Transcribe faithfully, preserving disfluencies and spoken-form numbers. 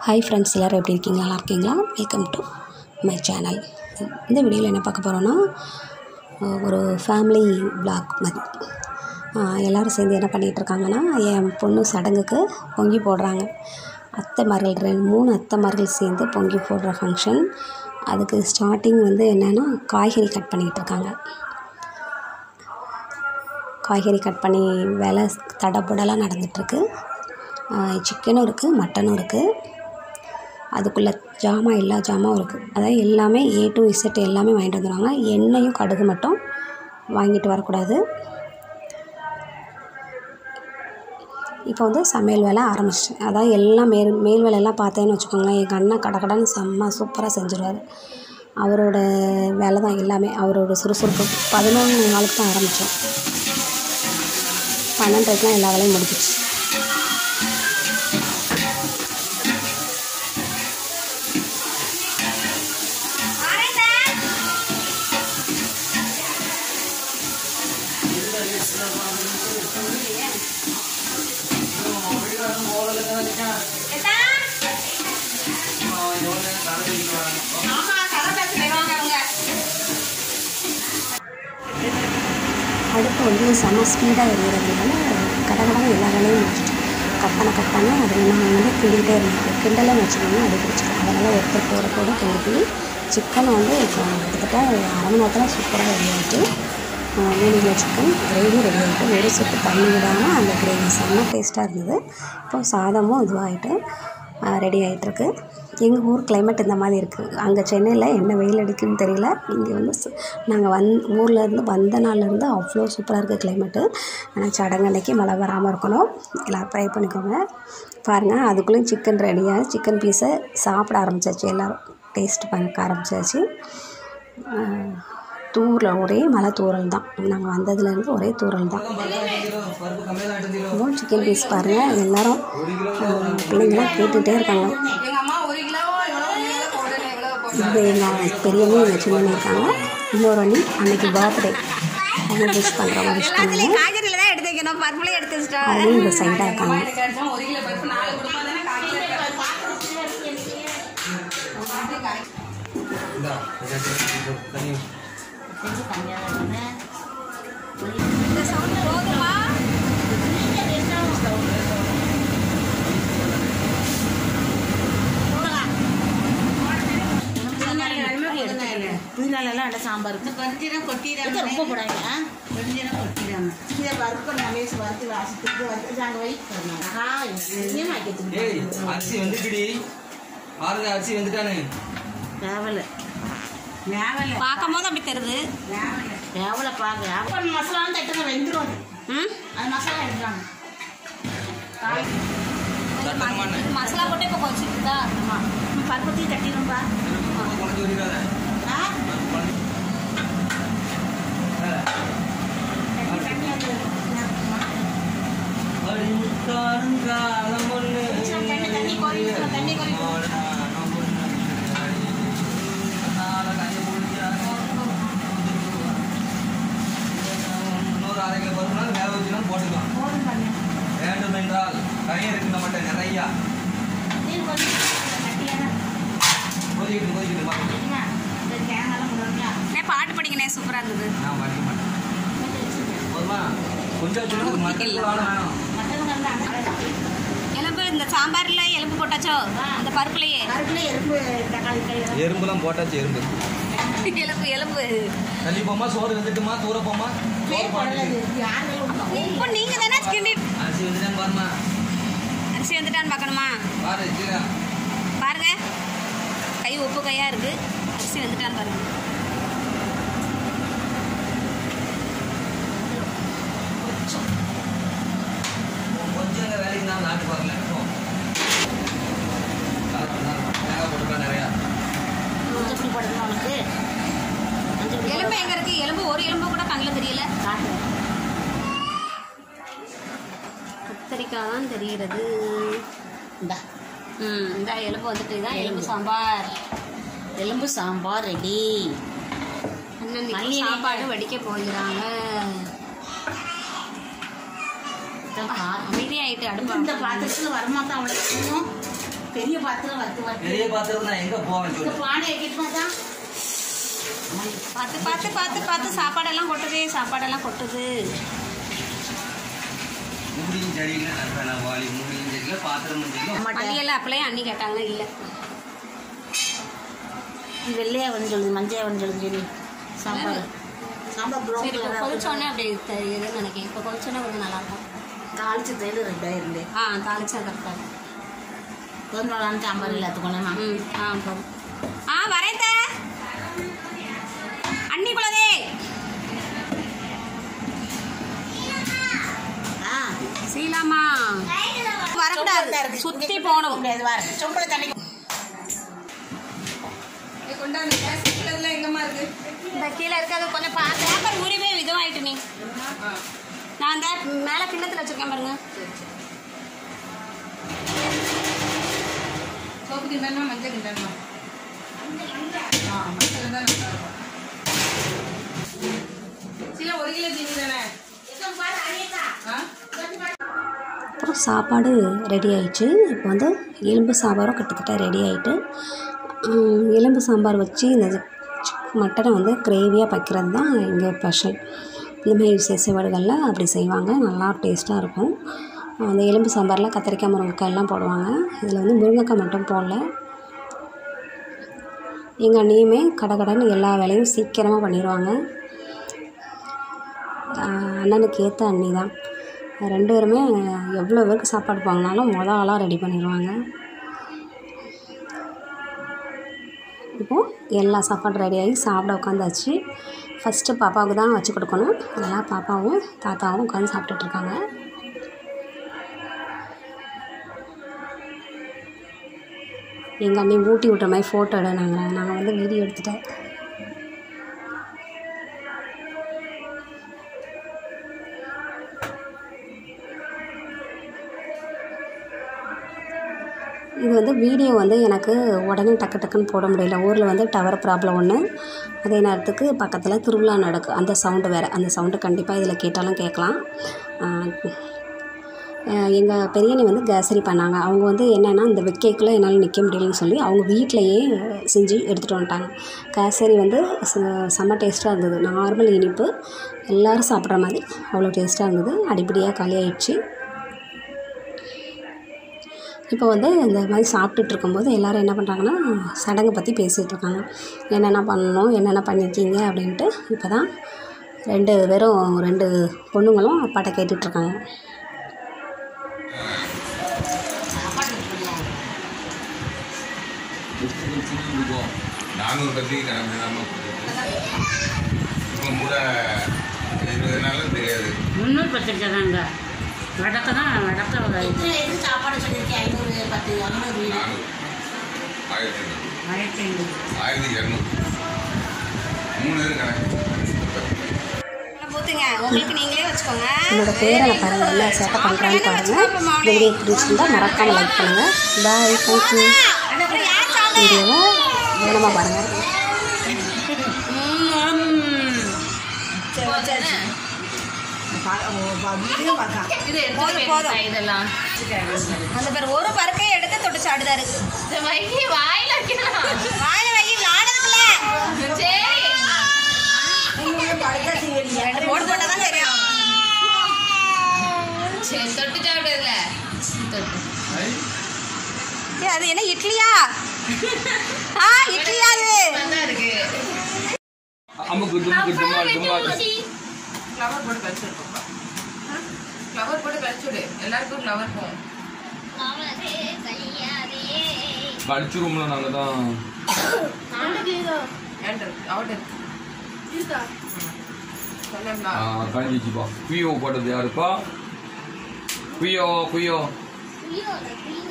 Hi friends, எல்லோரும் எப்படி இருக்கீங்க? நல்லா இருக்கீங்களா? Welcome to my channel. இந்த வீடியோவில் என்ன பார்க்க போகிறோன்னா, ஒரு ஃபேமிலி விளாக் மாதிரி எல்லோரும் சேர்ந்து என்ன பண்ணிகிட்ருக்காங்கன்னா, என் பொண்ணு சடங்குக்கு பொங்கி போடுறாங்க. அத்தைமார்கள் ரெண்டு மூணு அத்தைமார்கள் சேர்ந்து பொங்கி போடுற ஃபங்க்ஷன். அதுக்கு ஸ்டார்டிங் வந்து என்னென்னா, காய்கறி கட் பண்ணிகிட்ருக்காங்க. காய்கறி கட் பண்ணி வேலை தடபுடலாக நடந்துகிட்ருக்கு. சிக்கனும் இருக்குது, மட்டனும் இருக்குது. அதுக்குள்ளே ஜாமான் எல்லா ஜாமாவும் இருக்குது. அதாவது எல்லாமே ஏ டு இசட் எல்லாமே வாங்கிட்டு வந்துடுவாங்க. எண்ணெயும் கடுகு மட்டும் வாங்கிட்டு வரக்கூடாது. இப்போ வந்து சமையல் வேலை ஆரம்பிச்சிட்டேன். அதாவது எல்லாம் மேல் மேல் வேலையெல்லாம் பார்த்தேன்னு வச்சுக்கோங்களேன், எங்கள் அண்ணன் கடகடன்னு செம்ம சூப்பராக செஞ்சுருவார். அவரோட வேலை தான் எல்லாமே. அவரோட சுறுசுறுப்பு பதினொன்று நாளுக்கு தான் ஆரம்பித்தோம். பன்னெண்டரைக்கெலாம் எல்லா வேலையும் முடிஞ்சிச்சு. அடுப்பு வந்து செம்ம ஸ்பீடாக எறிகிறதுனால கடகடன்னு எல்லா வேலையும் முடிச்சிட்டு கட் பண்ண கட் பண்ண அதில் நான் வந்து கிண்டிகிட்டே இருந்தேன். கிண்டலாம் வச்சுக்கோங்க, அடி பிடிச்சிடும். அதனால் ஒருத்தர் போகிற கூட கிண்டி கிண்டி சிக்கன் வந்து இப்போ கிட்டத்தட்ட அரை மணி நேரத்தில் சூப்பராக ரெடி ஆகிட்டு, மூணு கிலோ சிக்கன் கிரேவி ரெடி ஆகிட்டு, ஒரு சொட்டு தண்ணி விடாமல் அந்த கிரேவி செம்ம டேஸ்ட்டாக இருந்தது. இப்போ சாதமும் இதுவாகிட்டு ரெடி ஆகிட்டுருக்கு. எங்கள் ஊர் கிளைமேட் இந்த மாதிரி இருக்குது. அங்கே சென்னையில் என்ன வெயில் அடிக்குதுன்னு தெரியல. இங்கே வந்து நாங்கள் வந் ஊர்லேருந்து வந்த நாள்லேருந்து அவ்வளோ சூப்பராக இருக்குது கிளைமேட்டு. ஆனால் சடங்கு அன்றைக்கி மழை வராமல் இருக்கணும். எல்லோரும் ட்ரை பண்ணிக்கோங்க. பாருங்கள், அதுக்குள்ளேயும் சிக்கன் ரெடியாக சிக்கன் பீஸை சாப்பிட ஆரம்பித்தாச்சு. எல்லோரும் டேஸ்ட் பண்ண ஆரம்பித்தாச்சு. தூரில் ஒரே மழை தூரல் தான். நாங்கள் வந்ததுலேருந்து ஒரே தூரல் தான். சிக்கன் பீஸ் பாருங்கள், எல்லோரும் பிள்ளைங்களாம் கேட்டுகிட்டே இருக்காங்க. இது எங்கள் பெரியவங்க எங்கள் சின்னவங்க இருக்காங்க. இன்னொரு அண்ணி அன்றைக்கி பர்த்டே அவங்க விஷ் பண்ணுறவங்க விஷ் பண்ணுவோம். அவங்க இந்த சைடாக இருக்காங்க. புதினாலெல்லாம் அடை சாம்பாருக்கு கொஞ்சம் கொட்டிடுறாங்க. ரொம்ப போடாங்க, கொஞ்சம் கொட்டிடுறாங்க. இதை பருப்பு நிறைய வறுத்து வாசிட்டு வறுத்து அங்கே வை அரிசி வந்துட்டுடி. பாருங்க, அரிசி வந்துட்டானு வேவலை வேவலை பார்க்கும் போது அப்படி தருது. வேவலை பார்க்க மசாலாவும் தட்டுங்க வெந்துடும். ம் அது மசாலா எடுத்துறாங்க. மசாலா போட்டு இப்போ வச்சுருக்குதா? ஆமாம், பருப்பத்தையும் தட்டிடும்பா. அரை கிலோ பருப்புனாலும் வேக வச்சுனா போட்டுக்கலாம். வேண்டும் என்றால் கரையும் இருக்கு நம்மகிட்ட நிறையா. கொதிக்கிட்டு கொதிக்கிட்டு பாட்டு படிங்கண்ணே, சூப்பராக இருந்தது. நான் படிக்க மாட்டேன். போதுமா? கொஞ்சம் வச்சுக்கணும். மட்டன் வேணும். எலும்பு இந்த சாம்பாரில் எலும்பு போட்டாச்சோ? அந்த பருப்புலையே எறும்புலாம் போட்டாச்சு. எறும்பு எலும்பு எலும்பு தள்ளி போமா, சோறு வந்துட்டுமா, தூர போமா. இப்போ நீங்கள் தானே கிண்டி அரிசி வந்துட்டான்னு பாருமா. அரிசி வந்துட்டான்னு பார்க்கணுமா? பாரு பாருங்க, கை உப்பு கையாக இருக்குது. அரிசி வந்துட்டான்னு பாருங்க. கொஞ்சம் வேலைக்கு தான் நாட்டு வரல. போட்டுக்கலாம் நிறையா. உனக்கு எலும்பு எங்கே இருக்குது? எலும்பு ஒரு எலும்பு கூட கண்ணில் தெரியல. கத்திரிக்காய் தான் தெரிகிறது. ம் இந்த எலும்பு வந்துட்டு தான் எலும்பு சாம்பார். எலும்பு சாம்பார் ரெடி. அண்ணன் சாப்பாடு வடிக்க போகிறாங்க. அமைதியாயிட்டு அடுப்பு இந்த பாத்திரத்தில் வரமாட்டா அவ்வளோ பெரிய பாத்திரம் வறுத்து வறுத்து பெரிய பாத்திரம் நான் எங்க போவேன் இந்த சொல்லு. பானை எக்கிட்டு தான் பார்த்து பார்த்து பார்த்து பார்த்து சாப்பாடெல்லாம் கொட்டுது சாப்பாடெல்லாம் கொட்டுது. மூடியும் சரியில்லை நல்லா வாளி மூடியும் சரியில்லை பாத்திரமும் சரியில்லை. மல்லியெல்லாம் அப்பளையும் அண்ணி கேட்டாங்க இல்லை. வெள்ளையா வந்து சொல்லுது மஞ்சள் வந்து சொல்லுது சொல்லி சாம்பார் சாம்பார் ப்ரௌன் சரி இப்போ கலர் கொதிச்சோடனே அப்படி இதுன்னு நினைக்கிறேன். இப்போ கொதிச்சோடனே கொஞ்சம் நல்லாயிருக்கும். தாளிச்சு தையில் ரெண்டாயிரம் ஆ தாளிச்சா கரெக்டாக இருக்கும். கொஞ்சம் சாம்பார் எல்லாத்துக்கும் ம் ஆ போதும். ஆ வரேன் தே அண்ணி குலதே. ஆ சீலாமா வரக்கூடாது சுற்றி போகணும். முடியாது வர சொம்பளை தண்ணி இந்த கீழே இருக்காது கொஞ்சம் பா பேப்பர் ஊறி போய் இதுவாயிட்டு நீ. நான் அந்த மேலே கிண்ணத்தில் வச்சுருக்கேன் பாருங்க. சோப்பு கிண்டமா மஞ்சள் கிண்டமா ஆ மஞ்சள் தான் நல்லா இருக்கும். சில ஒரு கிலோ ஜீனி தானே. அப்புறம் சாப்பாடு ரெடி ஆயிடுச்சு. இப்போ வந்து எலும்பு சாம்பாரும் கிட்டத்தட்ட ரெடி ஆகிட்டு, எலும்பு சாம்பார் வச்சு இந்த மட்டனை வந்து கிரேவியாக வைக்கிறது தான் இங்கே ஸ்பெஷல். இந்தமாதிரி விசேஷ வீடுகளில் அப்படி செய்வாங்க, நல்லா டேஸ்ட்டாக இருக்கும். அந்த எலும்பு சாம்பாரில் கத்திரிக்காய் முருங்கைக்காய் எல்லாம் போடுவாங்க. இதில் வந்து முருங்கைக்காய் மட்டும் போடல. எங்கள் அண்ணியுமே கடை கடைன்னு எல்லா வேலையும் சீக்கிரமாக பண்ணிடுவாங்க. அண்ணனுக்கு ஏற்ற அண்ணி தான் ரெண்டு பேருமே. எவ்வளோ பேருக்கு சாப்பாடு வாங்கினாலும் மொதல் ஆளாக ரெடி பண்ணிடுவாங்க. இப்போது எல்லா சாப்பாடும் ரெடி ஆகி சாப்பிட உட்காந்தாச்சு. ஃபஸ்ட்டு பாப்பாவுக்கு தான் வச்சு கொடுக்கணும். அதெல்லாம் பாப்பாவும் தாத்தாவும் உட்காந்து சாப்பிட்டுட்ருக்காங்க. எங்கள் அண்ணி ஊட்டி விட்ற மாதிரி ஃபோட்டோ எடு. நாங்கள் நாங்கள் வந்து வீடியோ எடுத்துட்டேன். இது வந்து வீடியோ வந்து எனக்கு உடனே டக்கு டக்குன்னு போட முடியல. ஊரில் வந்து டவர் ப்ராப்ளம் ஒன்று, அதே நேரத்துக்கு பக்கத்தில் திருவிழா நடக்கும். அந்த சவுண்டு வேறு. அந்த சவுண்டு கண்டிப்பாக இதில் கேட்டாலும் கேட்கலாம். எங்கள் பெரியண்ணி வந்து கேசரி பண்ணாங்க. அவங்க வந்து என்னென்னா இந்த வெக்கைக்குள்ளே என்னால் நிற்க முடியலன்னு சொல்லி அவங்க வீட்டிலையே செஞ்சு எடுத்துகிட்டு வந்துட்டாங்க. கேசரி வந்து செம்ம டேஸ்ட்டாக இருந்தது. நார்மல் இனிப்பு எல்லோரும் சாப்பிட்ற மாதிரி அவ்வளோ டேஸ்ட்டாக இருந்தது. அடிப்படியாக காலி ஆயிடுச்சு. இப்போ வந்து இந்த மாதிரி சாப்பிட்டுட்டு இருக்கும்போது எல்லோரும் என்ன பண்ணுறாங்கன்னா சடங்கை பற்றி பேசிகிட்டு இருக்காங்க. என்னென்ன பண்ணணும், என்னென்ன பண்ணியிருக்கீங்க அப்படின்ட்டு. இப்போ தான் ரெண்டு பேரும் ரெண்டு பொண்ணுங்களும் அப்பாட்ட கேட்டுட்ருக்காங்க. நானூறு பற்றி கிளம்பினாமல் இப்போ கூட இருபது நாளும் தெரியாது. முந்நூறு பத்திரிக்கை தாங்க வடக்க தான் வடக்க சாப்பாடு சொல்லியிருக்கேன். ஐநூறு பத்து ஐநூறு நானூறு ஆயிரத்தி ஐநூறு ஆயிரத்தி ஐநூறு ஆயிரத்தி இரநூறு மூணு பேரும் கணக்கு. உங்களுக்கு நீங்களே வச்சுக்கோங்க. என்னோட பேரை பாருங்கள், என்ன சேட்டை பண்ணுறான்னு பாருங்கள். வீடியோ பிடிச்சிருந்தா மறக்காமல் லைக் பண்ணுங்கள். Bye, thank you. வீடியோவை வேணமாக பாருங்கள். இதெல்லாம் அந்த பேர் ஒரு பருக்கை எடுத்து தொட்டு சாடுதாரு. வாயில வைக்கலாம். வாயில வை, விளாடுறதுல ரெண்டு போடு போட்டால் தான் தெரியும். சரி தொட்டு சாப்பிடுறதுல தொட்டு அது என்ன இட்லியா? ஆ இட்லியா? அது இருக்கு. அம்முக்கு தும்முக்கு தும்மா தும்மா ஃப்ளவர் போட்டு கழிச்சுடுப்பா. ஃப்ளவர் போட்டு கழிச்சுடு. எல்லாருக்கும் ஃப்ளவர் போகும். கழிச்சுருவோம்ல நாங்கள் தான். கழிஞ்சிச்சுப்பா. குய்யோ போட்டது யாருப்பா? குய்யோ குய்யோ